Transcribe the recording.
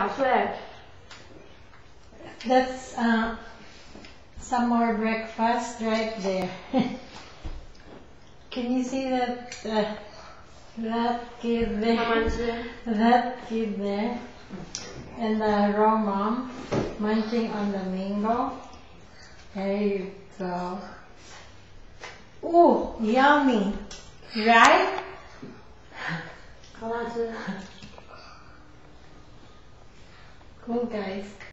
2岁。 That's some more breakfast right there. Can you see that kid 慢慢 there? 吃。 That kid there, and the raw mom munching on the mango. There you go. Ooh, yummy, right? 好好吃。 Cool guys.